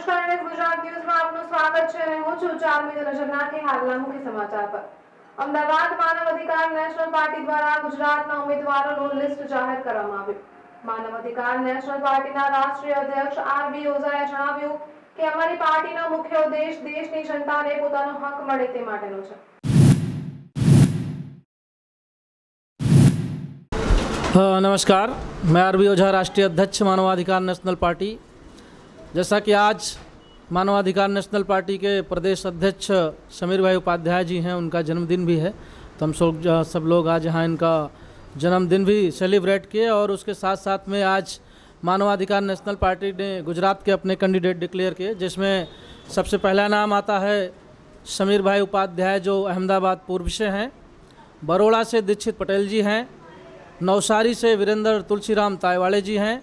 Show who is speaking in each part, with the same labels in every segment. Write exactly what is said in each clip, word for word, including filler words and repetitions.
Speaker 1: नमस्कार गुजरात न्यूज में आपનું સ્વાગત છે અને હું છું ચારમી નજર નાખી હાલના મુખ્ય સમાચાર પર। અમદાવાદ માનવ અધિકાર નેશનલ પાર્ટી દ્વારા ગુજરાતના ઉમેદવારોનું લિસ્ટ જાહેર કરવામાં આવ્યું। માનવ અધિકાર નેશનલ પાર્ટીના રાષ્ટ્રીય અધ્યક્ષ આર બી ઓઝાએ જણાવ્યું કે અમારી પાર્ટીનો મુખ્ય ઉદ્દેશ દેશની જનતાને પોતાનો હક મળે તે માટેનો છે।
Speaker 2: नमस्कार, मैं आर बी ओझा, राष्ट्रीय अध्यक्ष मानवाधिकार नेशनल पार्टी। जैसा कि आज मानवाधिकार नेशनल पार्टी के प्रदेश अध्यक्ष समीर भाई उपाध्याय जी हैं, उनका जन्मदिन भी है, तो हम सब सब लोग आज यहाँ इनका जन्मदिन भी सेलिब्रेट किए। और उसके साथ साथ में आज मानवाधिकार नेशनल पार्टी ने गुजरात के अपने कैंडिडेट डिक्लेयर किए, जिसमें सबसे पहला नाम आता है समीर भाई उपाध्याय, जो अहमदाबाद पूर्व से हैं। बरोड़ा से दीक्षित पटेल जी हैं। नवसारी से वीरेंद्र तुलसीराम तायवाड़े जी हैं।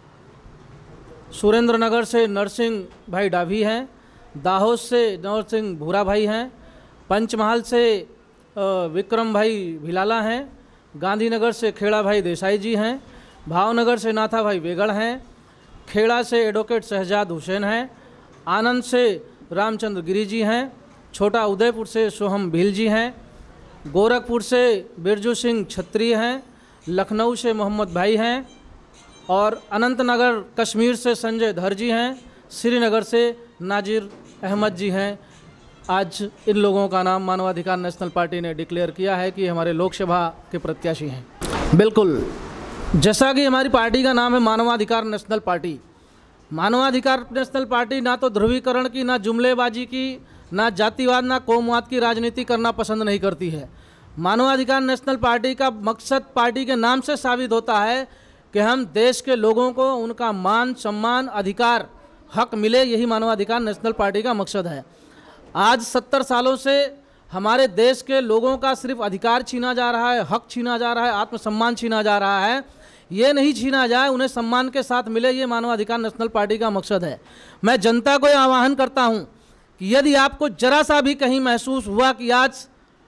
Speaker 2: सुरेंद्र नगर से नरसिंह भाई डाभी हैं। दाहोद से नरसिंह भूरा भाई हैं। पंचमहाल से विक्रम भाई भिलाला हैं। गांधीनगर से खेड़ा भाई देसाई जी हैं। भावनगर से नाथा भाई वेगड़ हैं। खेड़ा से एडवोकेट शहजाद हुसैन हैं। आनंद से रामचंद्र गिरी जी हैं। छोटा उदयपुर से सोहम भील जी हैं। गोरखपुर से बिरजू सिंह छत्री हैं। लखनऊ से मोहम्मद भाई हैं। और अनंतनगर कश्मीर से संजय धर जी हैं। श्रीनगर से नाजिर अहमद जी हैं। आज इन लोगों का नाम मानवाधिकार नेशनल पार्टी ने डिक्लेयर किया है कि हमारे लोकसभा के प्रत्याशी हैं। बिल्कुल, जैसा कि हमारी पार्टी का नाम है Manavadhikar national party. Manavadhikar national party ना तो ध्रुवीकरण की, ना जुमलेबाजी की, ना जातिवाद, ना कौमवाद की राजनीति करना पसंद नहीं करती है। मानवाधिकार नेशनल पार्टी का मकसद पार्टी के नाम से साबित होता है कि हम देश के लोगों को उनका मान, सम्मान, अधिकार, हक मिले, यही मानवाधिकार नेशनल पार्टी का मकसद है। आज सत्तर सालों से हमारे देश के लोगों का सिर्फ अधिकार छीना जा रहा है, हक छीना जा रहा है, आत्मसम्मान छीना जा रहा है। ये नहीं छीना जाए, उन्हें सम्मान के साथ मिले, ये मानवाधिकार नेशनल पार्टी का मकसद है। मैं जनता को आह्वान करता हूँ कि यदि आपको जरा सा भी कहीं महसूस हुआ कि आज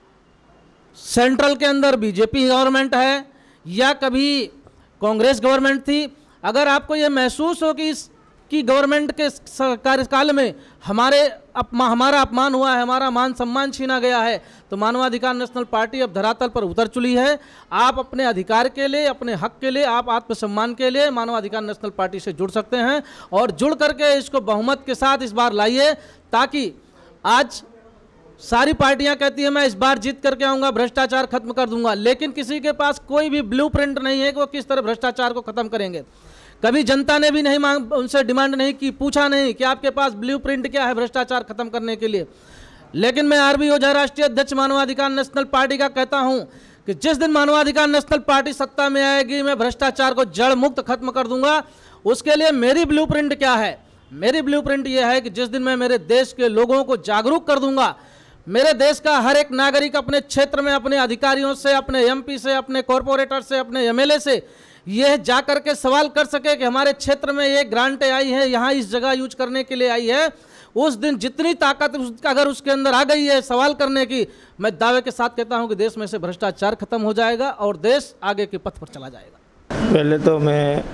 Speaker 2: सेंट्रल के अंदर बीजेपी गवर्नमेंट है या कभी कांग्रेस गवर्नमेंट थी, अगर आपको ये महसूस हो कि इसकी गवर्नमेंट के कार्यकाल में हमारे अपमा हमारा अपमान हुआ है, हमारा मान सम्मान छीना गया है, तो मानवाधिकार नेशनल पार्टी अब धरातल पर उतर चुकी है। आप अपने अधिकार के लिए, अपने हक के लिए, आप आत्मसम्मान के लिए मानवाधिकार नेशनल पार्टी से जुड़ सकते हैं। और जुड़ करके इसको बहुमत के साथ इस बार लाइए, ताकि आज सारी पार्टियां कहती हैं मैं इस बार जीत करके आऊँगा, भ्रष्टाचार खत्म कर दूंगा, लेकिन किसी के पास कोई भी ब्लूप्रिंट नहीं है कि वो किस तरह भ्रष्टाचार को खत्म करेंगे। कभी जनता ने भी नहीं मांग उनसे डिमांड नहीं की, पूछा नहीं कि आपके पास ब्लूप्रिंट क्या है भ्रष्टाचार खत्म करने के लिए। लेकिन मैं आर बी ओझा, राष्ट्रीय अध्यक्ष मानवाधिकार नेशनल पार्टी का कहता हूँ कि जिस दिन मानवाधिकार नेशनल पार्टी सत्ता में आएगी, मैं भ्रष्टाचार को जड़ मुक्त खत्म कर दूंगा। उसके लिए मेरी ब्लूप्रिंट क्या है? मेरी ब्लूप्रिंट यह है कि जिस दिन मैं मेरे देश के लोगों को जागरूक कर दूंगा, मेरे देश का हर एक नागरिक अपने क्षेत्र में अपने अधिकारियों से, अपने एम पी से, अपने कॉरपोरेटर से, अपने एम एल ए से यह जा कर के सवाल कर सके कि हमारे क्षेत्र में ये ग्रांट आई है, यहाँ इस जगह यूज करने के लिए आई है। उस दिन जितनी ताकत अगर उसके अंदर आ गई है सवाल करने की, मैं दावे के साथ कहता हूँ कि देश में से भ्रष्टाचार खत्म हो जाएगा और देश आगे के पथ पर चला जाएगा।
Speaker 3: पहले तो मैं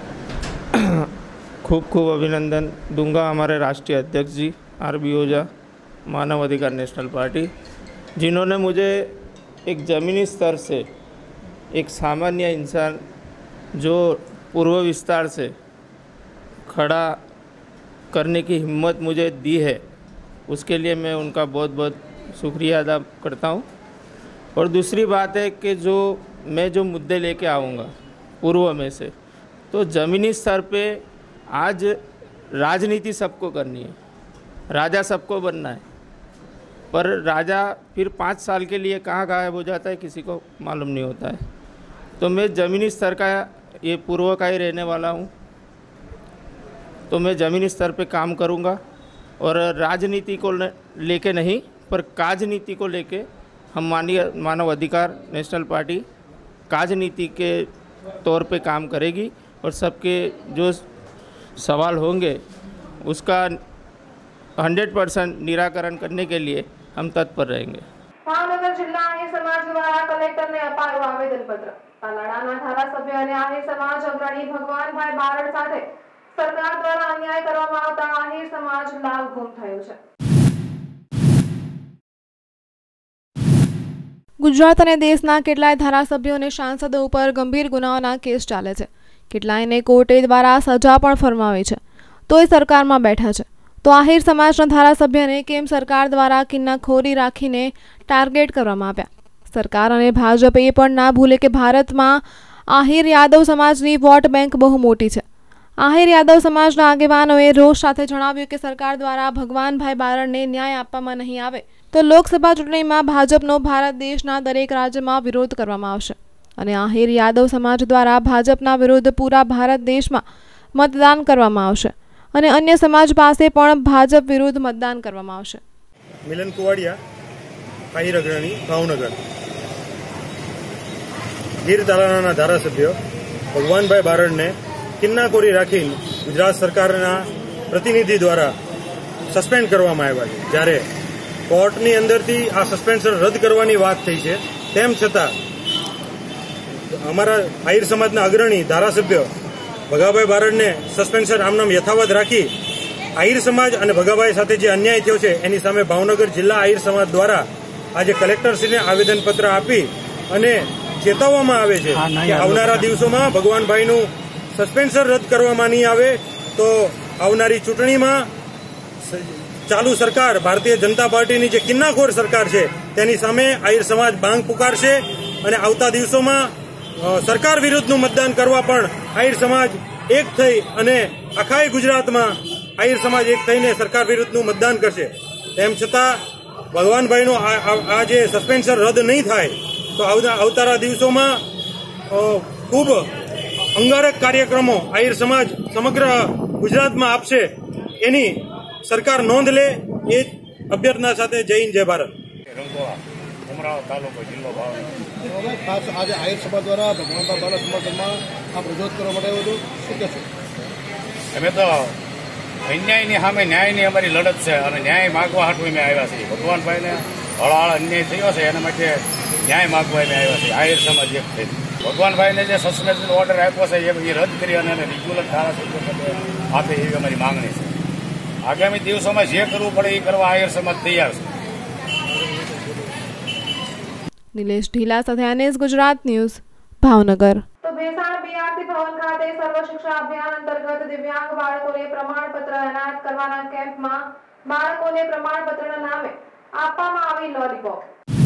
Speaker 3: खूब खूब अभिनंदन दूंगा हमारे राष्ट्रीय अध्यक्ष जी आर बी ओझा, मानव अधिकार नेशनल पार्टी, जिन्होंने मुझे एक ज़मीनी स्तर से एक सामान्य इंसान जो पूर्व विस्तार से खड़ा करने की हिम्मत मुझे दी है, उसके लिए मैं उनका बहुत बहुत शुक्रिया अदा करता हूँ। और दूसरी बात है कि जो मैं जो मुद्दे लेके आऊँगा पूर्व में से, तो ज़मीनी स्तर पे आज राजनीति सबको करनी है, राजा सबको बनना है, पर राजा फिर पाँच साल के लिए कहाँ गायब हो जाता है किसी को मालूम नहीं होता है। तो मैं ज़मीनी स्तर का ये पूर्व का ही रहने वाला हूँ, तो मैं ज़मीनी स्तर पे काम करूँगा और राजनीति को लेके नहीं पर काजनीति को लेके हम माननीय मानव अधिकार नेशनल पार्टी काजनीति के तौर पे काम करेगी और सबके जो सवाल होंगे उसका हंड्रेड परसेंट निराकरण करने के लिए हम तत्पर रहेंगे।
Speaker 1: ભાવનગર જિલ્લા આહિર સમાજ દ્વારા કલેક્ટરને અપાયું આવેદનપત્ર। તાલાડાના ધારાસભ્ય અને આહિર સમાજ અગ્રણી ભગવાનભાઈ બારડ સાથે સરકાર દ્વારા અન્યાય કરવામાં આવતા આહિર સમાજ લાભગુમ થયો છે. ગુજરાત અને દેશના કેટલાય ધારાસભ્યો અને સાંસદો ઉપર ગંભીર ગુનાઓના કેસ ચાલે છે. કેટલાયને કોર્ટે દ્વારા સજા પણ ફરમાવી છે, તોય સરકારમાં બેઠા છે. તો આહિર સમાજના ધારાસભ્યને કેમ સરકાર દ્વારા કિન્નાખોરી રાખીને ટાર્ગેટ કરવામાં આવ્યા? સરકાર અને ભાજપ એ પણ ના ભૂલે કે ભારતમાં આહિર યાદવ સમાજની વોટ બેંક બહુ મોટી છે. આહિર યાદવ સમાજના આગેવાનોએ રોષ સાથે જણાવ્યું કે સરકાર દ્વારા ભગવાનભાઈ બારડને ન્યાય આપવામાં નહીં આવે તો લોકસભા ચૂંટણીમાં ભાજપનો ભારત દેશના દરેક રાજ્યમાં વિરોધ કરવામાં આવશે અને આહિર યાદવ સમાજ દ્વારા ભાજપના વિરુદ્ધ પૂરા ભારત દેશમાં મતદાન કરવામાં આવશે અને અન્ય સમાજ પાસે પણ ભાજપ વિરુદ્ધ મતદાન કરવામાં આવશે.
Speaker 4: મિલન કુવાડિયા, આહિર અગ્રણી, ભાવનગર. ગીર તાલાળાના ધારાસભ્ય ભગવાનભાઈ બારડને કિન્નાખોરી રાખી ગુજરાત સરકારના પ્રતિનિધિ દ્વારા સસ્પેન્ડ કરવામાં આવ્યા છે. જ્યારે કોર્ટની અંદરથી આ સસ્પેન્શન રદ કરવાની વાત થઈ છે, તેમ છતાં અમારા આહિર સમાજના અગ્રણી ધારાસભ્ય ભગાભાઈ બારડને સસ્પેન્શન આમનામ યથાવત રાખી આહિર સમાજ અને ભગાભાઈ સાથે જે અન્યાય થયો છે એની સામે ભાવનગર જિલ્લા આહિર સમાજ દ્વારા આજે કલેક્ટરશ્રીને આવેદનપત્ર આપી અને ચેતવવામાં આવે છે કે આવનારા દિવસોમાં ભગવાનભાઈનું સસ્પેન્શન રદ કરવામાં નહીં આવે તો આવનારી ચૂંટણીમાં ચાલુ સરકાર ભારતીય જનતા પાર્ટીની જે કિન્નાખોર સરકાર છે તેની સામે આહિર સમાજ બાંગ પુકારશે અને આવતા દિવસોમાં સરકાર વિરુદ્ધનું મતદાન કરવા પણ આહિર સમાજ એક થઈ અને આખા ગુજરાતમાં આહિર સમાજ એક થઈને સરકાર વિરુદ્ધનું મતદાન કરશે. તેમ છતાં ભગવાનભાઈનું આ જે સસ્પેન્શન રદ નહીં થાય તો આવનારા દિવસોમાં ખૂબ અંગારક કાર્યક્રમો આહિર સમાજ સમગ્ર ગુજરાતમાં આપશે, એની સરકાર નોંધ લે એ અભ્યર્થના સાથે જય હિન્દ જય ભારત.
Speaker 5: ખાસ આજે આહિર સમાજ દ્વારા ભગવાનભાઈ બારડ સમર્થનમાં આ વિરોધ કરવા માટે આવ્યો હતો, શું કહેશો?
Speaker 6: અમે તો અન્યાયની સામે ન્યાયની અમારી લડત છે અને ન્યાય માગવા હાટું અમે આવ્યા છીએ. ભગવાનભાઈને હળહળ અન્યાય થયો છે એના માટે ન્યાય માગવા અમે આવ્યા છીએ. આહિર સમાજ એક થઈ ભગવાનભાઈને જે સસ્પેન્શન ઓર્ડર આપ્યો છે એ રદ કરી અને એને રેગ્યુલર ધારાસભ્ય આપે એવી અમારી માંગણી છે. આગામી દિવસોમાં જે કરવું પડે એ કરવા આહિર સમાજ તૈયાર છે.
Speaker 1: નિલેશ ઢીલા સાથે એનએસ ગુજરાત ન્યૂઝ, ભાવનગર. તો ભેસાણ બીઆરસી ભવન ખાતે સર્વ શિક્ષા અભિયાન અંતર્ગત દિવ્યાંગ બાળકોને પ્રમાણપત્ર એનાયત કરવાના કેમ્પમાં બાળકોને પ્રમાણપત્રના નામે આપવામાં આવી લોલીપોપ.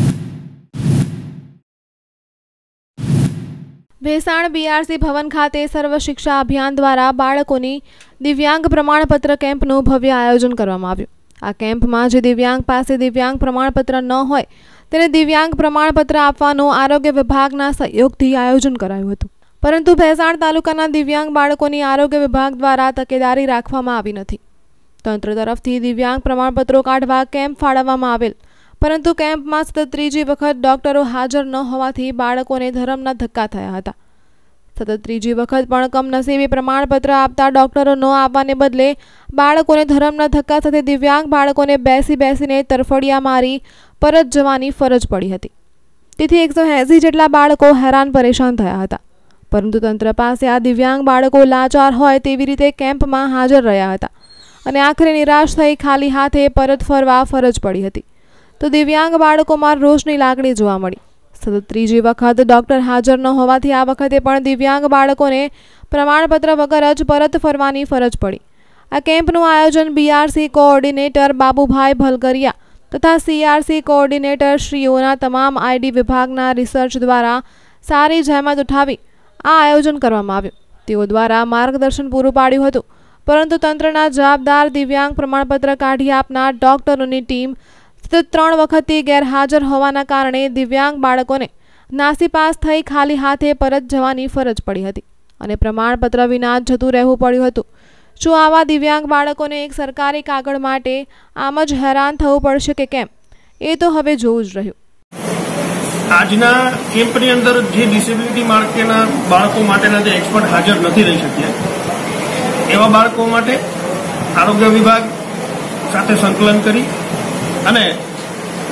Speaker 1: ભેસાણ બીઆરસી ભવન ખાતે સર્વ શિક્ષા અભિયાન દ્વારા બાળકોની દિવ્યાંગ પ્રમાણપત્ર કેમ્પનું ભવ્ય આયોજન કરવામાં આવ્યું. આ કેમ્પમાં જે દિવ્યાંગ પાસે દિવ્યાંગ પ્રમાણપત્ર ન હોય તેને દિવ્યાંગ પ્રમાણપત્ર આપવાનું આરોગ્ય વિભાગના સહયોગથી આયોજન કરાયું હતું. પરંતુ ભેસાણ તાલુકાના દિવ્યાંગ બાળકોની આરોગ્ય વિભાગ દ્વારા તકેદારી રાખવામાં આવી નથી. તંત્ર તરફથી દિવ્યાંગ પ્રમાણપત્રો કાઢવા કેમ્પ ફાળવવામાં આવેલ, પરંતુ કેમ્પમાં સતત ત્રીજી વખત ડોક્ટરો હાજર ન હોવાથી બાળકોને ધરમના ધક્કા થયા હતા. સતત ત્રીજી વખત પણ કમનસીબે પ્રમાણપત્ર આપતા ડોક્ટરો ન આવવાને બદલે બાળકોને ધરમના ધક્કા સાથે દિવ્યાંગ બાળકોને બેસી બેસીને તરફડિયા મારી પરત જવાની ફરજ પડી હતી. તેથી એકસો એંસી જેટલા બાળકો હેરાન પરેશાન થયા હતા. પરંતુ તંત્ર પાસે આ દિવ્યાંગ બાળકો લાચાર હોય તેવી રીતે કેમ્પમાં હાજર રહ્યા હતા અને આખરે નિરાશ થઈ ખાલી હાથે પરત ફરવા ફરજ પડી હતી. તો દિવ્યાંગ બાળકોમાં રોષની લાગણી જોવા મળી. સતત ત્રીજી વખત ડોક્ટર હાજર ન હોવાથી આ વખતે પણ દિવ્યાંગ બાળકોને પ્રમાણપત્ર વગર જ પરત ફરવાની ફરજ પડી. આ કેમ્પનું આયોજન બીઆરસી કોઓર્ડિનેટર બાબુભાઈ ભલગરિયા તથા સીઆરસી કોઓર્ડિનેટર શ્રીઓના તમામ આઈડી વિભાગના રિસર્ચ દ્વારા સારી જહેમત ઉઠાવી આ આયોજન કરવામાં આવ્યું. તેઓ દ્વારા માર્ગદર્શન પૂરું પાડ્યું હતું, પરંતુ તંત્રના જવાબદાર દિવ્યાંગ પ્રમાણપત્ર કાઢી આપનાર ડોક્ટરોની ટીમ સતત ત્રણ વખતથી ગેરહાજર હોવાના કારણે દિવ્યાંગ બાળકોને નાસીપાસ થઈ ખાલી હાથે પરત જવાની ફરજ પડી હતી અને પ્રમાણપત્ર વિના જ જતું રહેવું પડ્યું હતું. શું આવા દિવ્યાંગ બાળકોને એક સરકારી કાગળ માટે આમ જ હેરાન થવું પડશે કે કેમ, એ તો હવે જોવું જ રહ્યું.
Speaker 7: આજના કેમ્પની અંદર જે ડિસેબિલિટી માર્કેના બાળકો માટેના જે એક્સપર્ટ હાજર નથી રહી શક્યા એવા બાળકો માટે આરોગ્ય વિભાગ સાથે સંકલન કરી અને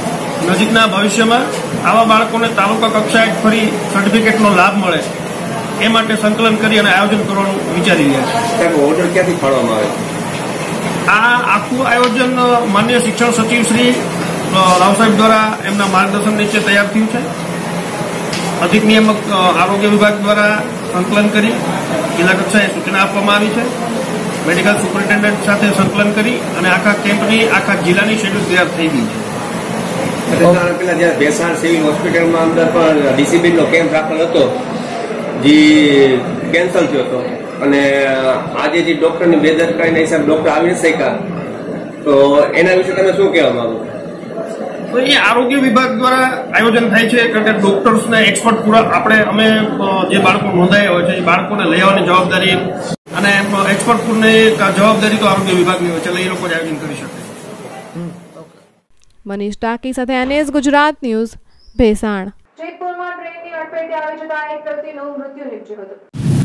Speaker 7: નજીકના ભવિષ્યમાં આવા બાળકોને તાલુકા કક્ષાએ ફરી સર્ટિફિકેટનો લાભ મળે એ માટે સંકલન કરી અને આયોજન કરવાનું વિચારી રહ્યા છે.
Speaker 8: ઓર્ડર ક્યાંથી ફાળવવામાં આવે?
Speaker 7: આ આખું આયોજન માન્ય શિક્ષણ સચિવ શ્રી રાવ સાહેબ દ્વારા એમના માર્ગદર્શન નીચે તૈયાર થયું છે. અધિક નિયામક આરોગ્ય વિભાગ દ્વારા સંકલન કરી જિલ્લા કક્ષાએ સૂચના આપવામાં આવી છે. મેડિકલ સુપરિન્ટેન્ડન્ટ સાથે સંકલન કરી અને આખા કેમ્પની આખા જિલ્લાની શેડ્યુલ તૈયાર થઈ ગઈ છે.
Speaker 8: પેલા જયારે ભેસાણ સિવિલ હોસ્પિટલમાં અંદર પણ ડીસીબીનો કેમ્પ રાખેલો હતો જે કેન્સલ થયો હતો અને આજે જે ડોક્ટરની બેદરકારીના હિસાબે ડોક્ટર આવી નથી શક્યા, તો એના વિશે તમે શું કહેવા માંગો?
Speaker 7: તો એ આરોગ્ય વિભાગ દ્વારા આયોજન થાય છે કારણ કે ડોક્ટર્સને એક્સપર્ટ પૂરા આપણે અમે જે બાળકો નોંધાયા હોય છે એ બાળકોને લઈ આવવાની જવાબદારી અને એક્સપર્ટ પૂરની જવાબદારી તો આરોગ્ય વિભાગની હોય છે, એટલે એ લોકો જ આયોજન કરી શકે.
Speaker 1: મનીષ ટાકી સાથે એનએસ ગુજરાત ન્યૂઝ, ભેસાણ. જેતપુરમાં ટ્રેનની અડફેટે આવી જતા એક વ્યક્તિનું મૃત્યુ નીપજ્યું હતું.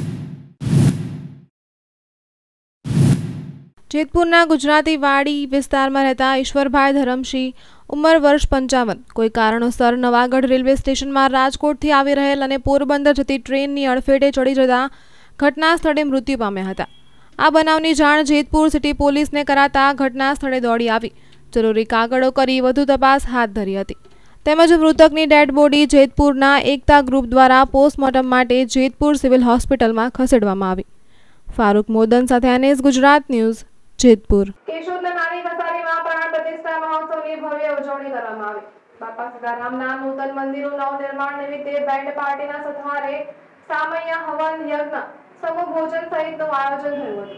Speaker 1: જેતપુરના ગુજરાતી વાડી વિસ્તારમાં રહેતા ઈશ્વરભાઈ ધરમસિંહ, ઉંમર વર્ષ પંચાવન, કોઈ કારણોસર નવાગઢ રેલવે સ્ટેશનમાં રાજકોટથી આવી રહેલ અને પોરબંદર જતી ટ્રેનની અડફેટે ચડી જતા ઘટના સ્થળે મૃત્યુ પામ્યા હતા. આ બનાવની જાણ જેતપુર સિટી પોલીસને કરાતા ઘટના સ્થળે દોડી આવી જરૂરી કાગળો કરી વધુ તપાસ હાથ ધરી હતી. તેમજ મૃતકની ડેડ બોડી જેતપુરના એકતા ગ્રુપ દ્વારા પોસ્ટમોર્ટમ માટે જેતપુર સિવિલ હોસ્પિટલમાં ખસેડવામાં આવી. ફારૂક મોદન સાથે એનએસ ગુજરાત ન્યૂઝ, જેતપુર. કેશોદના નાની કસારીમાં પ્રાણ પ્રતિષ્ઠા મહોત્સવની ભવ્ય ઉજવણી કરવામાં આવી. બાપા સીતારામના નૂતન મંદિરનું નવનિર્માણ નિમિત્તે બેન્ડ પાર્ટીના સથવારે સામૈયા હવન યજ્ઞ, સમૂહ ભોજન સહિતનું આયોજન થયું હતું.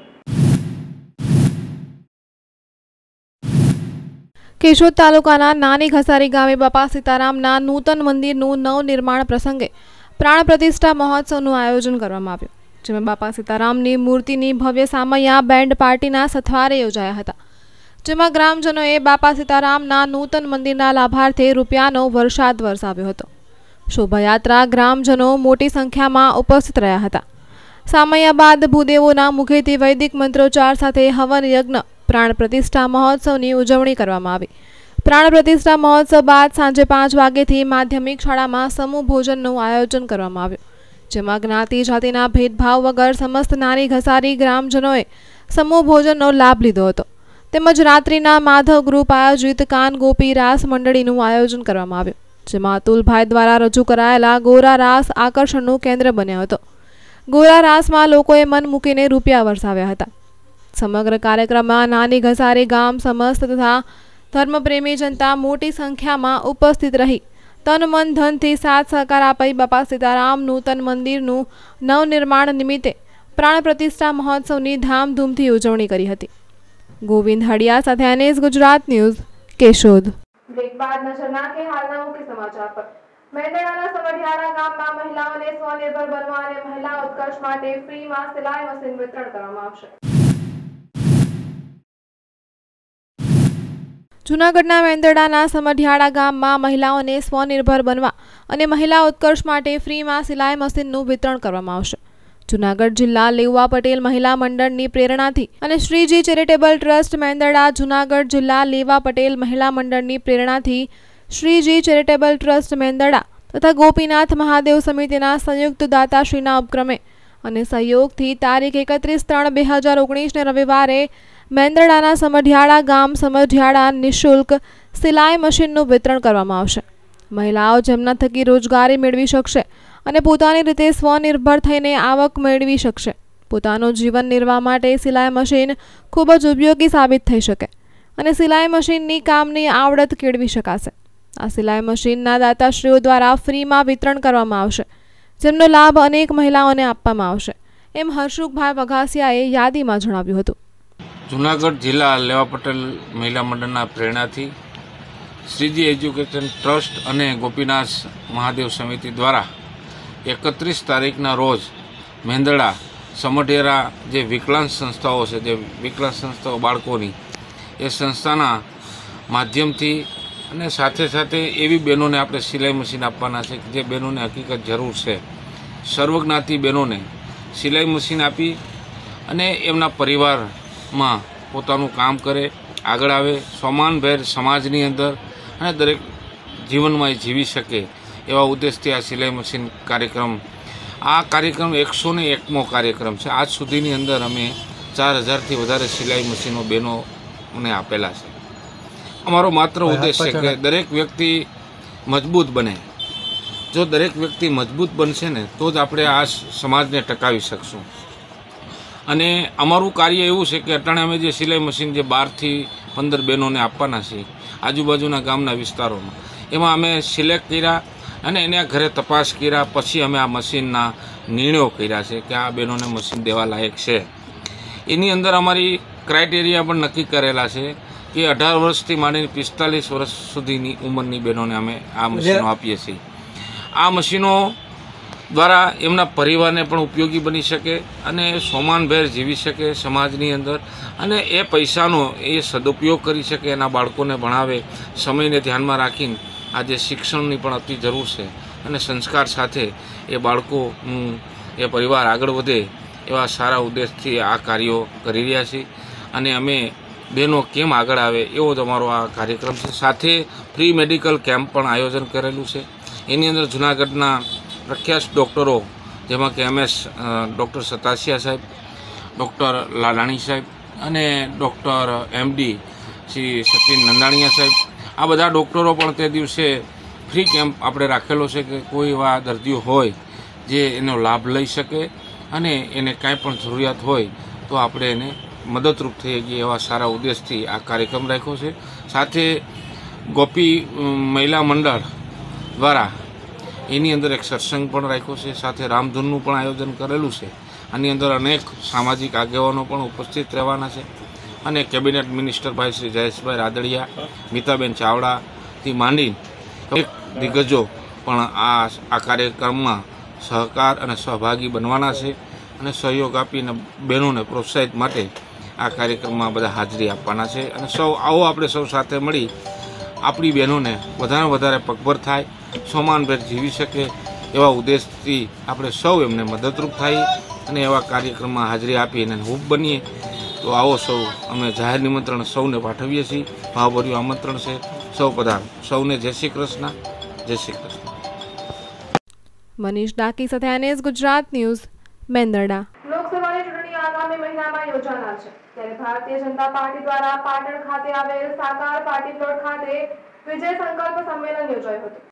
Speaker 1: કેશોદ તાલુકાના નાની ખસારી ગામે બાપા સીતારામના નૂતન મંદિરનું નવનિર્માણ પ્રસંગે પ્રાણ પ્રતિષ્ઠા મહોત્સવનું આયોજન કરવામાં આવ્યું, જેમાં બાપા સીતારામની મૂર્તિની ભવ્ય સામૈયા બેન્ડ પાર્ટીના સથવારે યોજાયા હતા. જેમાં ગ્રામજનોએ બાપા સીતારામના નૂતન મંદિરના લાભાર્થે રૂપિયાનો વરસાદ વરસાવ્યો હતો. શોભાયાત્રા ગ્રામજનો મોટી સંખ્યામાં ઉપસ્થિત રહ્યા હતા. સામૈયા બાદ ભૂદેવોના મુખેથી વૈદિક મંત્રોચ્ચાર સાથે હવન યજ્ઞ, પ્રાણ પ્રતિષ્ઠા મહોત્સવની ઉજવણી કરવામાં આવી. પ્રાણ પ્રતિષ્ઠા મહોત્સવ બાદ સાંજે પાંચ વાગ્યેથી માધ્યમિક શાળામાં સમૂહ ભોજનનું આયોજન કરવામાં આવ્યું, જેમાં જ્ઞાતિ જાતિના ભેદભાવ વગર સમસ્ત નાની ઘસારી ગ્રામજનોએ સમૂહ ભોજનનો લાભ લીધો હતો. તેમજ રાત્રિના માધવ ગ્રુપ આયોજિત કાન ગોપી રાસ મંડળીનું આયોજન કરવામાં આવ્યું, જેમાં અતુલભાઈ દ્વારા રજૂ કરાયેલા ગોરા રાસ આકર્ષણનું કેન્દ્ર બન્યો હતો. ગોરા રાસમાં લોકોએ મન મૂકીને રૂપિયા વરસાવ્યા હતા. સમગ્ર કાર્યક્રમમાં નાની ઘસારી ગામ સમસ્ત તથા ધર્મપ્રેમી જનતા મોટી સંખ્યામાં ઉપસ્થિત રહી તન મન ધનથી સાથ સહકાર આપી બાપા સીતારામ નૂતન મંદિરનું નવનિર્માણ નિમિત્તે પ્રાણ પ્રતિષ્ઠા મહોત્સવની ધામધૂમથી ઉજવણી કરી હતી. ગોવિંદ હડિયા સાથે NS Gujarat news, Keshod. Break બાદ નજર નાખે હાલના મુખ્ય સમાચાર પર. મેંદરડાના સમઢિયાળા ગામમાં મહિલાઓને સ્વનિર્ભર બનવા અને મહિલા ઉત્કર્ષ માટે ફ્રીમાં સિલાઈ મશીન વિતરણ કરવામાં આવશે. જૂનાગઢના મેંદરડાના સમઢિયાળા ગામમાં મહિલાઓને સ્વનિર્ભર બનવા અને મહિલા ઉત્કર્ષ માટે ફ્રીમાં સિલાઈ મશીનનું વિતરણ કરવામાં આવશે. જૂનાગઢ જિલ્લા લેવા પટેલ મહિલા મંડળની પ્રેરણાથી અને શ્રીજી ચેરિટેબલ ટ્રસ્ટ મેંદરડા જૂનાગઢ જિલ્લા લેવા પટેલ મહિલા મંડળની પ્રેરણાથી શ્રીજી ચેરિટેબલ ટ્રસ્ટ મેંદરડા તથા ગોપીનાથ મહાદેવ સમિતિના સંયુક્ત દાતાશ્રીના ઉપક્રમે અને સહયોગથી તારીખ એકત્રીસ ત્રણ બે હજાર ઓગણીસને રવિવારે મેંદરડાના સમઢિયાળા ગામ સમઢિયાળા નિઃશુલ્ક સિલાઈ મશીનનું વિતરણ કરવામાં આવશે. મહિલાઓ જેમના થકી રોજગારી મેળવી શકશે અને પોતાની રીતે સ્વનિર્ભર થઈને આવક મેળવી શકશે. પોતાનું જીવન નિર્વાહ માટે સિલાઈ મશીન ખૂબ જ ઉપયોગી સાબિત થઈ શકે અને સિલાઈ મશીનની કામની આવડત કેળવી શકાશે. આ સિલાઈ મશીનના દાતાશ્રીઓ દ્વારા ફ્રીમાં વિતરણ કરવામાં આવશે, જેમનો લાભ અનેક મહિલાઓને આપવામાં આવશે, એમ હર્ષુખભાઈ વઘાસિયાએ યાદીમાં જણાવ્યું હતું.
Speaker 9: જૂનાગઢ જિલ્લા લેવા પટેલ મહિલા મંડળના પ્રેરણાથી શ્રીજી એજ્યુકેશન ટ્રસ્ટ અને ગોપીનાથ મહાદેવ સમિતિ દ્વારા એકત્રીસ તારીખના રોજ મેંદરડા સમઢિયાળા જે વિકલાંગ સંસ્થાઓ છે, જે વિકલાંગ સંસ્થાઓ બાળકોની, એ સંસ્થાના માધ્યમથી અને સાથે સાથે એવી બહેનોને આપણે સિલાઈ મશીન આપવાના છે કે જે બહેનોને હકીકત જરૂર છે. સર્વજ્ઞાતિ બહેનોને સિલાઈ મશીન આપી અને એમના પરિવારમાં પોતાનું કામ કરે, આગળ આવે, સમાનભેર સમાજની અંદર અને દરેક જીવનમાં એ જીવી શકે એવા ઉદ્દેશથી આ સિલાઈ મશીન કાર્યક્રમ આ કાર્યક્રમ એકસો ને એકમો કાર્યક્રમ છે. આજ સુધીની અંદર અમે ચાર હજારથી વધારે સિલાઈ મશીનો બહેનોને આપેલા છે. અમારો માત્ર ઉદ્દેશ છે કે દરેક વ્યક્તિ મજબૂત બને. જો દરેક વ્યક્તિ મજબૂત બનશે ને તો જ આપણે આ સમાજને ટકાવી શકશું. અને અમારું કાર્ય એવું છે કે અટાણે અમે જે સિલાઈ મશીન જે બારથી પંદર બહેનોને આપવાના છીએ આજુબાજુના ગામના વિસ્તારોમાં, એમાં અમે સિલેક્ટ કર્યા અને એના ઘરે તપાસ કર્યા. પછી અમે આ મશીનના નિર્ણયો કર્યા છે કે આ બહેનોને મશીન દેવા લાયક છે. એની અંદર અમારી ક્રાઇટેરિયા પણ નક્કી કરેલા છે કે અઢાર વર્ષથી માંડીને પિસ્તાલીસ વર્ષ સુધીની ઉંમરની બહેનોને અમે આ મશીનો આપીએ છીએ. આ મશીનો દ્વારા એમના પરિવારને પણ ઉપયોગી બની શકે અને સોમાનભેર જીવી શકે સમાજની અંદર, અને એ પૈસાનો એ સદુપયોગ કરી શકે, એના બાળકોને ભણાવે. સમયને ધ્યાનમાં રાખીને આજે શિક્ષણની પણ અતિ જરૂર છે અને સંસ્કાર સાથે એ બાળકોનું એ પરિવાર આગળ વધે એવા સારા ઉદ્દેશથી આ કાર્યો કરી રહ્યા છીએ. અને અમે બહેનો કેમ આગળ આવે એવો જ અમારો આ કાર્યક્રમ છે. સાથે ફ્રી મેડિકલ કેમ્પ પણ આયોજન કરેલું છે. એની અંદર જૂનાગઢના પ્રખ્યાત ડૉક્ટરો જેમાં કે એમ એસ ડૉક્ટર સતાસિયા સાહેબ, ડૉક્ટર લાલાણી સાહેબ અને doctor M D Shri Sachin Nandaniya સાહેબ, આ બધા ડૉક્ટરો પણ તે દિવસે ફ્રી કેમ્પ આપણે રાખેલો છે કે કોઈ એવા દર્દીઓ હોય જે એનો લાભ લઈ શકે અને એને કાંઈ પણ જરૂરિયાત હોય તો આપણે એને મદદરૂપ થઈ ગઈ એવા સારા ઉદ્દેશથી આ કાર્યક્રમ રાખ્યો છે. સાથે ગોપી મહિલા મંડળ દ્વારા એની અંદર એક સત્સંગ પણ રાખ્યો છે. સાથે રામધૂનનું પણ આયોજન કરેલું છે. આની અંદર અનેક સામાજિક આગેવાનો પણ ઉપસ્થિત રહેવાના છે અને કેબિનેટ મિનિસ્ટર ભાઈ શ્રી જયેશભાઈ રાદડિયા, મીતાબેન ચાવડાથી માંડી એક દિગ્ગજો પણ આ આ કાર્યક્રમમાં સહકાર અને સહભાગી બનવાના છે અને સહયોગ આપીને બહેનોને પ્રોત્સાહિત માટે આ કાર્યક્રમમાં બધા હાજરી આપવાના છે. અને સૌ આવો આપણે સૌ સાથે મળી આપણી બહેનોને વધારે વધારે પગભર થાય, સોમાનભેર જીવી શકે એવા ઉદ્દેશથી આપણે સૌ એમને મદદરૂપ થાય અને એવા કાર્યક્રમમાં હાજરી આપીને હૂબ બનીએ. તો આવો સૌ અમે જાહેર નિમંત્રણ સૌને પાઠવીએ છીએ. ભાવભર્યું આમંત્રણ છે. સૌ પધારો. સૌને જય શ્રી કૃષ્ણ. જય શ્રી કૃષ્ણ.
Speaker 1: મનીષ ડાકી સાથે એનએસ ગુજરાત ન્યૂઝ, મેંદરડા. લોકસભાની ચૂંટણી આગામી મહિનામાં યોજાનાર છે, ત્યારે ભારતીય જનતા પાર્ટી દ્વારા પાટણ ખાતે આવેલ સાકાર પાર્ટી પ્લોટ ખાતે વિજય સંકલ્પ સંમેલન યોજાયું હતું.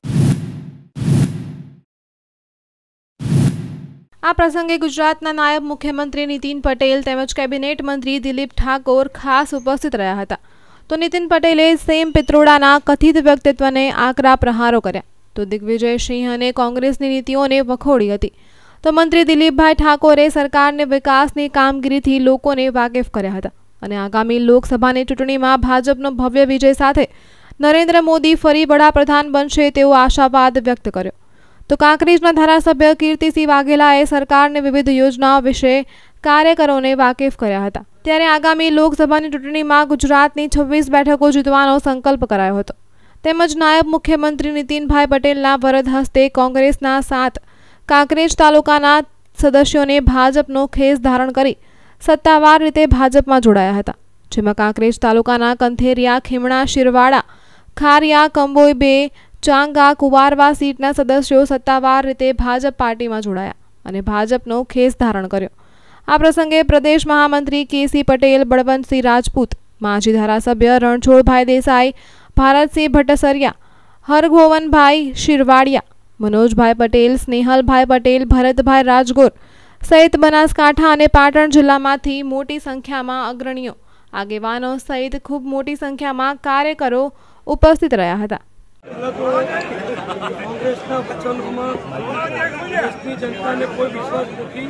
Speaker 1: આ પ્રસંગે ગુજરાતના નાયબ મુખ્યમંત્રી નીતિન પટેલ તેમજ કેબિનેટ મંત્રી દિલીપ ઠાકોર ખાસ ઉપસ્થિત રહ્યા હતા. તો નીતિન પટેલે સેમ પિત્રોડાના કથિત વ્યક્તિત્વને આકરા પ્રહારો કર્યા, તો દિગ્વિજય સિંહ અને કોંગ્રેસની નીતિઓને વખોડી હતી. તો મંત્રી દિલીપભાઈ ઠાકોરે સરકારને વિકાસની કામગીરીથી લોકોને વાકેફ કર્યા હતા અને આગામી લોકસભાની ચૂંટણીમાં ભાજપનો ભવ્ય વિજય સાથે નરેન્દ્ર મોદી ફરી વડાપ્રધાન બનશે તેવો આશાવાદ વ્યક્ત કર્યો. તો કાંકરેજના ધારાસભ્ય કીર્તિસિંહ વાઘેલાએ સરકારની વિવિધ યોજનાઓ વિશે કાર્યકરોને વાકેફ કર્યા હતા. ત્યારે આગામી લોકસભાની ચૂંટણીમાં ગુજરાતની છવ્વીસ બેઠકો જીતવાનો સંકલ્પ કરાયો હતો. તેમજ નાયબ મુખ્યમંત્રી નીતિનભાઈ પટેલના વરદ હસ્તે કોંગ્રેસના સાત કાંકરેજ તાલુકાના સદસ્યોને ભાજપનો ખેસ ધારણ કરી સત્તાવાર રીતે ભાજપમાં જોડાયા હતા. જેમાં કાંકરેજ તાલુકાના કંથેરિયા, ખીમણા, શિરવાડા, ખારિયા, કંબોઈ બે, ચાંગા, કુવારવા સીટના સદસ્યો સત્તાવાર રીતે ભાજપ પાર્ટીમાં જોડાયા અને ભાજપનો ખેસ ધારણ કર્યો. આ પ્રસંગે પ્રદેશ મહામંત્રી કેસી પટેલ, બળવંતસિંહ રાજપૂત, માજી ધારાસભ્ય રણછોડભાઈ દેસાઈ, ભારતસિંહ ભટ્ટસરિયા, હરગોવનભાઈ શિરવાડિયા, મનોજભાઈ પટેલ, સ્નેહલભાઈ પટેલ, ભરતભાઈ રાજગોર સહિત બનાસકાંઠા અને પાટણ જિલ્લામાંથી મોટી સંખ્યામાં અગ્રણીઓ, આગેવાનો સહિત ખૂબ મોટી સંખ્યામાં કાર્યકરો ઉપસ્થિત રહ્યા હતા.
Speaker 10: કોંગ્રેસના વચનોમાં દેશની જનતાને કોઈ વિશ્વાસ નથી.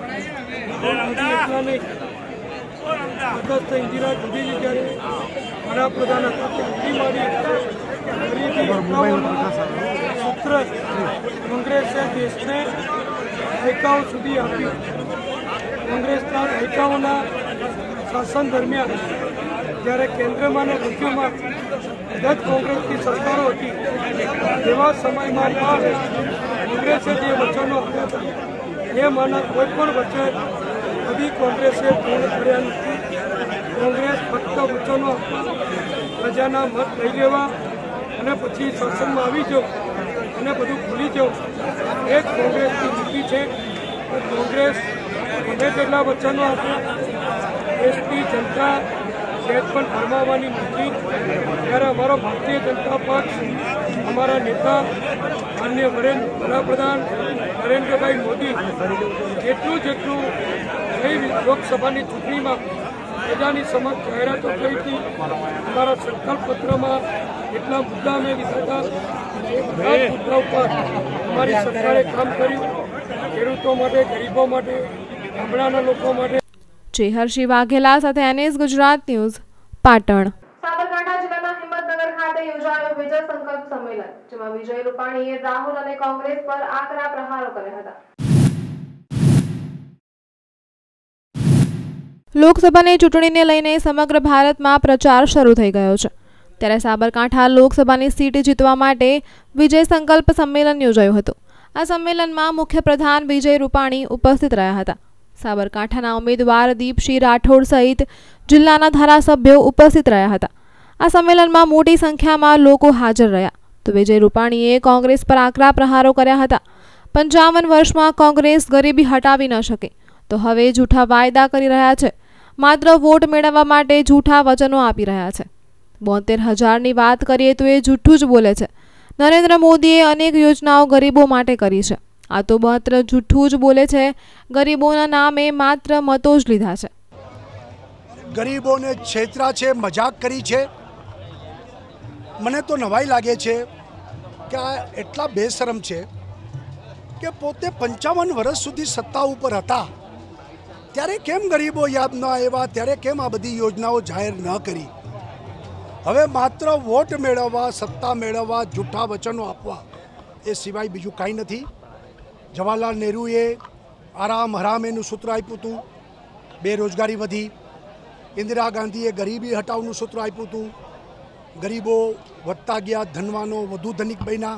Speaker 10: ઇન્દિરા ગાંધીજી જ્યારે વડાપ્રધાન હતા તે સૂત્ર કોંગ્રેસે દેશને દાયકાઓ સુધી આપ્યું. કોંગ્રેસના દાયકાઓના શાસન દરમિયાન જ્યારે કેન્દ્રમાં અને રાજ્યોમાં ગત કોંગ્રેસની સરકારો હતી તેવા સમયમાં પણ કોંગ્રેસે જે વચનો આપ્યા હતા એમાંના કોઈ પણ વચન કદી કોંગ્રેસે પૂર્ણ કર્યા નથી. કોંગ્રેસ ફક્ત વચનો આપવા, પ્રજાના મત લઈ લેવા અને પછી શાસનમાં આવી જાઓ અને બધું ભૂલી જાઓ એ જ કોંગ્રેસની નીતિ છે. કોંગ્રેસ ગમે તેટલા વચનો આપ્યા, દેશની જનતા સેજ પણ ફરમાવવાની નથી. ત્યારે અમારો ભારતીય જનતા પક્ષ, અમારા નેતા માનનીય વડાપ્રધાન નરેન્દ્રભાઈ મોદી જેટલું જેટલું ગઈ લોકસભાની ચૂંટણીમાં પ્રજાની સમક્ષ જાહેરાતો કરી હતી, અમારા સંકલ્પ પત્રમાં એટલા મુદ્દા અમે લીધા હતા. એ બધા મુદ્દા ઉપર અમારી સરકારે કામ કર્યું. ખેડૂતો માટે, ગરીબો માટે, ગામડાના લોકો માટે.
Speaker 1: જે હર્ષી વાઘેલા સાથે એનએસ ગુજરાત ન્યૂઝ, પાટણ. સાબરકાંઠા જિલ્લાના હિંમતનગર ખાતે યોજાયો વિજય સંકલ્પ સંમેલન, જેમાં વિજય રૂપાણીએ રાહુલ અને કોંગ્રેસ પર આકરા પ્રહારો કર્યા હતા. લોકસભાની ચૂંટણીને લઈને સમગ્ર ભારતમાં પ્રચાર શરૂ થઈ ગયો છે. ત્યારે સાબરકાંઠા લોકસભાની સીટ જીતવા માટે વિજય સંકલ્પ સંમેલન યોજાયું હતું. આ સંમેલનમાં મુખ્યપ્રધાન વિજય રૂપાણી ઉપસ્થિત રહ્યા હતા. સાબરકાંઠાના ઉમેદવાર દીપસિંહ રાઠોડ સહિત જિલ્લાના ધારાસભ્યો ઉપસ્થિત રહ્યા હતા. આ સંમેલનમાં મોટી સંખ્યામાં લોકો હાજર રહ્યા. તો વિજય રૂપાણીએ કોંગ્રેસ પર આકરા પ્રહારો કર્યા હતા. પંચાવન વર્ષમાં કોંગ્રેસ ગરીબી હટાવી ન શકે તો હવે જૂઠા વાયદા કરી રહ્યા છે. માત્ર વોટ મેળવવા માટે જૂઠા વચનો આપી રહ્યા છે. બોતેર હજારની વાત કરીએ તો એ જૂઠું જ બોલે છે. નરેન્દ્ર મોદીએ અનેક યોજનાઓ ગરીબો માટે કરી છે. આ તો માત્ર જૂઠું જ બોલે છે. ગરીબોના નામે માત્ર મતો જ લીધા છે.
Speaker 11: ગરીબોને છેતરા છે, મજાક કરી છે. મને તો નવાઈ લાગે છે કે આ એટલા બેશરમ છે કે પોતે પંચાવન વર્ષ સુધી સત્તા ઉપર હતા ત્યારે કેમ ગરીબો યાદ ન આવ્યા, ત્યારે કેમ આ બધી યોજનાઓ જાહેર ન કરી. હવે માત્ર વોટ મેળવવા, સત્તા મેળવવા, જૂઠા વચનો આપવા એ સિવાય બીજું કાંઈ નથી. જવાહરલાલ નહેરુએ આરામ હરામ એનું સૂત્ર આપ્યું હતું, બેરોજગારી વધી. ઇન્દિરા ગાંધીએ ગરીબી હટાવનું સૂત્ર આપ્યું હતું, ગરીબો વધતા ગયા, ધનવાનો વધુ ધનિક બન્યા.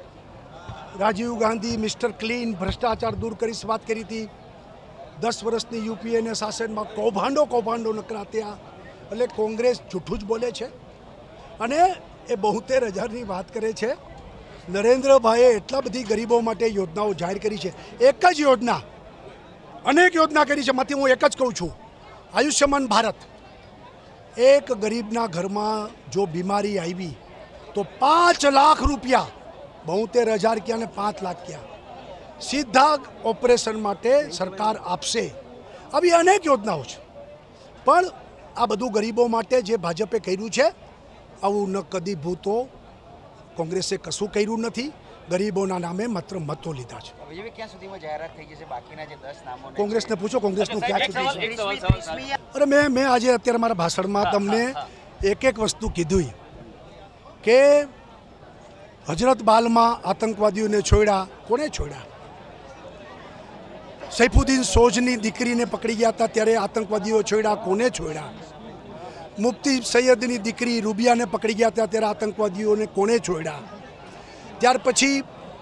Speaker 11: રાજીવ ગાંધી મિસ્ટર ક્લીન, ભ્રષ્ટાચાર દૂર કરી વાત કરી હતી. દસ વર્ષની યુપીએના શાસનમાં કૌભાંડો કૌભાંડો નકરા થયા. એટલે કોંગ્રેસ જૂઠું જ બોલે છે અને એ બોતેર હજારની વાત કરે છે. નરેન્દ્રભાઈએ એટલા બધી ગરીબો માટે યોજનાઓ જાહેર કરી છે. એક જ યોજના, અનેક યોજના કરી છે, માંથી હું એક જ કહું છું, આયુષ્યમાન ભારત. એક ગરીબના ઘરમાં જો બીમારી આવી તો પાંચ લાખ રૂપિયા, બોતેર હજાર ક્યાં ને પાંચ લાખ ક્યાં, સીધા ઓપરેશન માટે સરકાર આપશે. આવી અનેક યોજનાઓ છે. પણ આ બધું ગરીબો માટે જે ભાજપે કર્યું છે, આવું ન કદી ભૂતો કોંગ્રેસે કશું કર્યું નથી. ગરીબોના નામે માત્ર મતો લીધા છે. કોંગ્રેસને પૂછો, કોંગ્રેસનું ક્યાં સુધી. અરે મેં મેં આજે અત્યારે મારા ભાષણમાં તમને એક એક વસ્તુ કીધું કે હજરત બાલમાં આતંકવાદીઓને છોડ્યા, કોને છોડ્યા? સૈફુદ્દીન સોજની દીકરીને પકડી ગયા હતા ત્યારે આતંકવાદીઓ છોડ્યા, કોને છોડ્યા? મુફ્તી સૈયદની દીકરી રૂબિયાને પકડી ગયા હતા ત્યારે આતંકવાદીઓને કોને છોડ્યા? ત્યાર પછી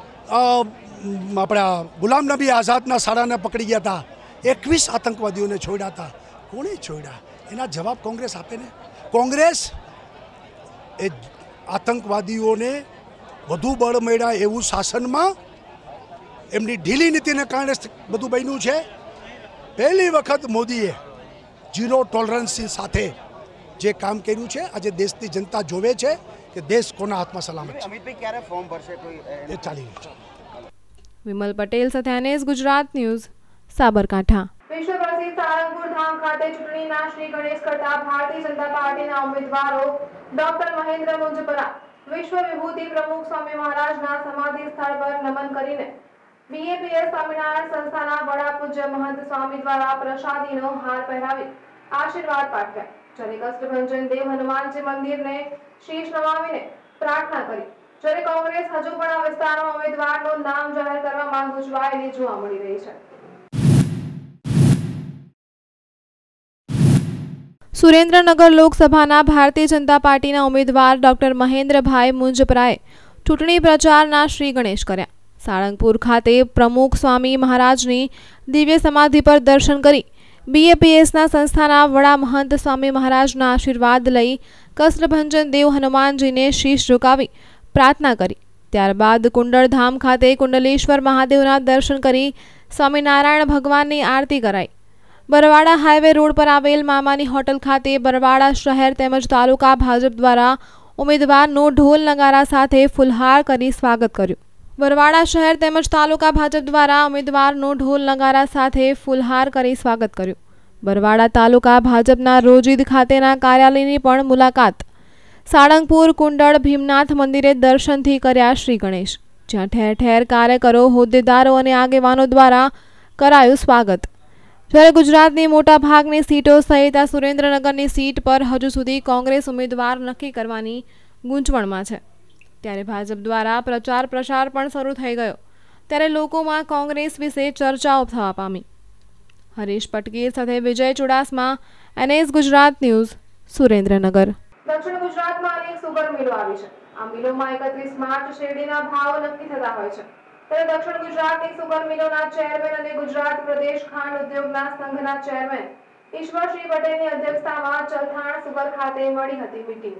Speaker 11: આપણા ગુલામ નબી આઝાદના શાળાને પકડી ગયા હતા, એકવીસ આતંકવાદીઓને છોડ્યા હતા, કોણે છોડ્યા? એના જવાબ કોંગ્રેસ આપે ને. કોંગ્રેસ એ આતંકવાદીઓને વધુ બળ મળ્યા એવું શાસનમાં એમની ઢીલી નીતિને કારણે બધું બન્યું છે. પહેલી વખત મોદીએ ઝીરો ટોલરન્સની સાથે જે કામ કર્યું છે, આજે દેશની જનતા જોવે છે કે દેશ કોના હાથમાં સલામત છે. અમિતભાઈ ક્યારે ફોર્મ ભરશે એ ચાલી રહ્યું છે.
Speaker 1: વિમલ પટેલ સાથે એનએસ ગુજરાત ન્યૂઝ, સાબરકાંઠા. વિશ્વ પ્રસિદ્ધ સાળંગપુર ધામ ખાતે ચૂંટણીના શ્રી ગણેશ કરતા ભારતીય જનતા પાર્ટીના ઉમેદવારો ડોક્ટર મહેન્દ્ર મુંજપરા વિશ્વ વિભૂતિ પ્રમુખ સ્વામી મહારાજના સમાધિ સ્થળ પર નમન કરીને બીએપીએસ સ્વામિનારાયણ સંસ્થાના વડા પૂજ્ય મહંત સ્વામી દ્વારા પ્રસાદીનો હાર પહેરાવી આશીર્વાદ પાઠવ્યા. જ્યારે કષ્ટભંજન દેવ હનુમાનજી મંદિરને શીશ નવાવીને પ્રાર્થના કરી. જ્યારે કોંગ્રેસ હજુ પણ આ વિસ્તારમાં ઉમેદવારનું નામ જાહેર કરવામાં ગુંચવાયેલી જોવા મળી રહી છે. સુરેન્દ્રનગર લોકસભાના ભારતીય જનતા પાર્ટીના ઉમેદવાર ડોક્ટર મહેન્દ્રભાઈ મુંજપરાએ ચૂંટણી પ્રચારના શ્રી ગણેશ કર્યા. સાળંગપુર ખાતે પ્રમુખ સ્વામી મહારાજની દિવ્ય સમાધિ પર દર્શન કરી બીએપીએસના સંસ્થાના વડા મહંત સ્વામી મહારાજના આશીર્વાદ લઈ કષ્ટભંજન દેવ હનુમાનજીને શીશ ઝુકાવી પ્રાર્થના કરી. ત્યારબાદ કુંડળધામ ખાતે કુંડલેશ્વર મહાદેવના દર્શન કરી સ્વામિનારાયણ ભગવાનની આરતી કરાઈ। બરવાડા હાઈવે રોડ પર આવેલ મામાની હોટલ ખાતે બરવાડા શહેર તેમજ તાલુકા ભાજપ દ્વારા ઉમેદવારનો ઢોલ નગારા સાથે ફુલહાર કરી સ્વાગત કર્યું। બરવાડા શહેર તેમજ તાલુકા ભાજપ દ્વારા ઉમેદવારનો ઢોલ નગારા સાથે ફુલહાર કરી સ્વાગત કર્યું। બરવાડા તાલુકા ભાજપના રોજીદ ખાતેના કાર્યાલયની પણ મુલાકાત। સાળંગપુર કુંડળ ભીમનાથ મંદિરે દર્શનથી કર્યા શ્રી ગણેશ, જ્યાં ઠેર ઠેર કાર્યકરો, હોદ્દેદારો અને આગેવાનો દ્વારા કરાયું સ્વાગત। જ્યારે ગુજરાતની મોટા ભાગની સીટો સહિત આ સુરેન્દ્રનગરની સીટ પર હજુ સુધી કોંગ્રેસ ઉમેદવાર નક્કી કરવાની ગૂંચવણમાં છે, ત્યારે ભાજપ દ્વારા પ્રચાર પ્રસાર પણ શરૂ થઈ ગયો, ત્યારે લોકોમાં કોંગ્રેસ વિશે ચર્ચાઓ થવા પામી। હરીશ પટકીર સાથે વિજય ચુડાસમા, એનએસ ગુજરાત ન્યૂઝ, સુરેન્દ્રનગર।
Speaker 12: દક્ષિણ ગુજરાતમાં અનેક સુગર મિલો આવી છે। આ મિલોમાં એકત્રીસ માર્ચ શેરડીના ભાવ નક્કી થતા હોય છે, ત્યારે દક્ષિણ ગુજરાતની સુગર મિલોના ચેરમેન અને ગુજરાત પ્રદેશ ખાંડ ઉદ્યોગના સંઘના ચેરમેન ઈશ્વરસિંહ પટેલની અધ્યક્ષતામાં ચલથાણ સુગર ખાતે મળી હતી મીટિંગ।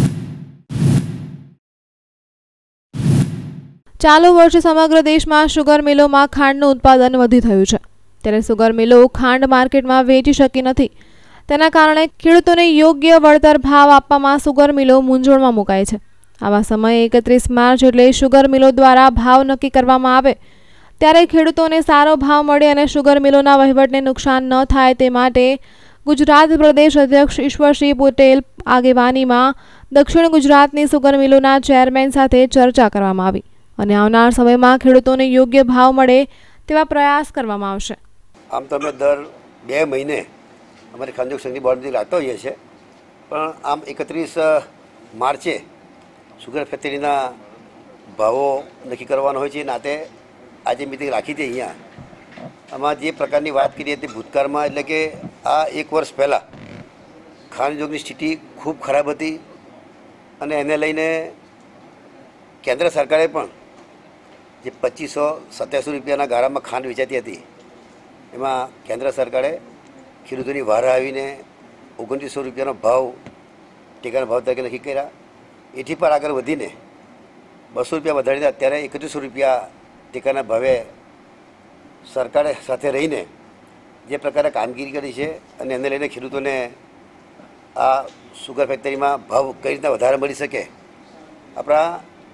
Speaker 12: ચાલુ વર્ષે સમગ્ર દેશમાં શુગર મિલોમાં ખાંડનું ઉત્પાદન વધી થયું છે, ત્યારે સુગર મિલો ખાંડ માર્કેટમાં વેચી શકી નથી। તેના કારણે ખેડૂતોને યોગ્ય વળતર ભાવ આપવામાં સુગર મિલો મૂંઝવણમાં મુકાય છે। આવા સમયે એકત્રીસ માર્ચ એટલે શુગર મિલો દ્વારા ભાવ નક્કી કરવામાં આવે, ત્યારે ખેડૂતોને સારો ભાવ મળે અને શુગર મિલોના વહીવટને નુકસાન ન થાય તે માટે ગુજરાત પ્રદેશ અધ્યક્ષ ઈશ્વરસિંહ પટેલ આગેવાનીમાં દક્ષિણ ગુજરાતની સુગર મિલોના ચેરમેન સાથે ચર્ચા કરવામાં આવી અને આવનાર સમયમાં ખેડૂતોને યોગ્ય ભાવ મળે તેવા પ્રયાસ કરવામાં આવશે।
Speaker 13: આમ તો અમે દર બે મહિને અમારી ખાંડ ઉદ્યોગ સંઘની બોર્ડ મિટિંગ રાખતા હોઈએ છીએ, પણ આમ એકત્રીસ માર્ચે સુગર ફેક્ટરીના ભાવો નક્કી કરવાનો હોય છે, નાતે આજે મિટિંગ રાખી હતી। અહીંયા આમાં જે પ્રકારની વાત કરી હતી ભૂતકાળમાં, એટલે કે આ એક વર્ષ પહેલાં ખાંડ ઉદ્યોગની સ્થિતિ ખૂબ ખરાબ હતી અને એને લઈને કેન્દ્ર સરકારે પણ જે પચીસો સત્યાસી રૂપિયાના ગાળામાં ખાંડ વેચાતી હતી, એમાં કેન્દ્ર સરકારે ખેડૂતોની વારા આવીને ઓગણત્રીસો રૂપિયાનો ભાવ ટેકાના ભાવ તરીકે નક્કી કર્યા। એથી પર આગળ વધીને બસો રૂપિયા વધારીને અત્યારે એકત્રીસો રૂપિયા ટેકાના ભાવે સરકારે સાથે રહીને જે પ્રકારે કામગીરી કરી છે અને એને લઈને ખેડૂતોને આ સુગર ફેક્ટરીમાં ભાવ કઈ રીતના વધારે મળી શકે, આપણા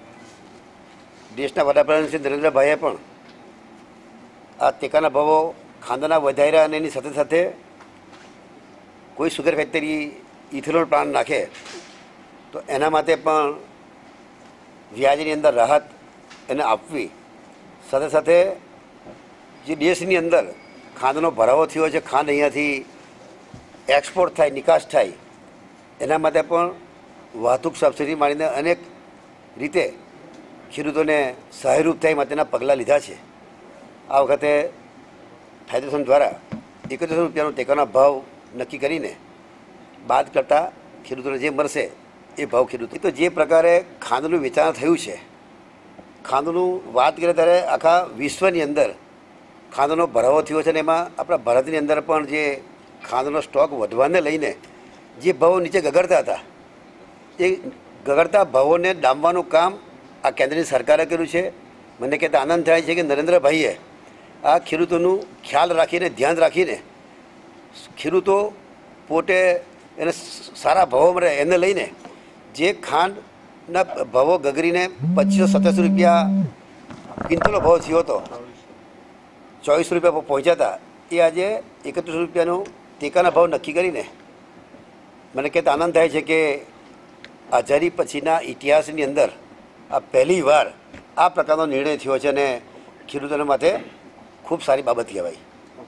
Speaker 13: દેશના વડાપ્રધાન શ્રી નરેન્દ્રભાઈએ પણ આ ટેકાના ભાવો ખાંડના વધાર્યા અને એની સાથે સાથે કોઈ સુગર ફેક્ટરી ઇથેનોલ પ્લાન્ટ નાખે તો એના માટે પણ વ્યાજની અંદર રાહત એને આપવી, સાથે સાથે જે દેશની અંદર ખાંડનો ભરાવો થયો છે, ખાંડ અહીંયાથી એક્સપોર્ટ થાય, નિકાસ થાય, એના માટે પણ વાહતુક સબસિડી માંડીને અનેક રીતે ખેડૂતોને સહાયરૂપ થાય માટેના પગલાં લીધા છે। આ વખતે ફેડરેશન દ્વારા એકત્રીસો રૂપિયાનો ટેકાનો ભાવ નક્કી કરીને બાદ કરતાં ખેડૂતોને જે મળશે એ ભાવ ખેડૂતો તો જે પ્રકારે ખાંડનું વેચાણ થયું છે, ખાંડનું વાત કરીએ ત્યારે આખા વિશ્વની અંદર ખાંડનો ભરાવો થયો છે અને એમાં આપણા ભારતની અંદર પણ જે ખાંડનો સ્ટોક વધવાને લઈને જે ભાવો નીચે ગગડતા હતા, એ ગગડતા ભાવોને ડામવાનું કામ આ કેન્દ્રની સરકારે કર્યું છે। મને કહેતા આનંદ થાય છે કે નરેન્દ્રભાઈએ આ ખેડૂતોનું ખ્યાલ રાખીને, ધ્યાન રાખીને ખેડૂતો પોતે એને સારા ભાવો મળે એને લઈને જે ખાંડના ભાવો ગગરીને પચીસો સત્યાસી રૂપિયા ક્વિન્ટલનો ભાવ થયો હતો, ચોવીસ રૂપિયા પહોંચ્યા હતા, એ આજે એકત્રીસ રૂપિયાનો ટેકાના ભાવ નક્કી કરીને મને કહેતા આનંદ થાય છે કે આઝાદી પછીના ઇતિહાસની અંદર આ પહેલી વાર આ પ્રકારનો નિર્ણય થયો છે અને ખેડૂતોને માટે ખૂબ સારી બાબત કહેવાય।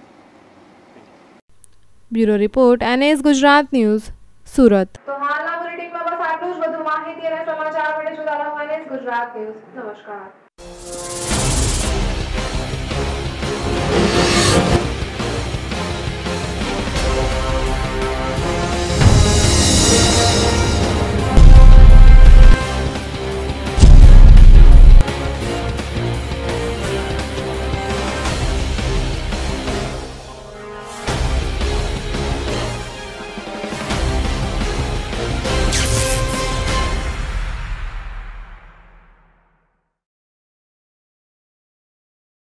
Speaker 1: Bureau report, NS Gujarat news, Surat.
Speaker 12: તો હાલના બુલેટિનમાં બસ આટલું જ। વધુ માહિતી અને સમાચાર માટે જોતા રહો એનએસ ગુજરાત ન્યૂઝ। નમસ્કાર।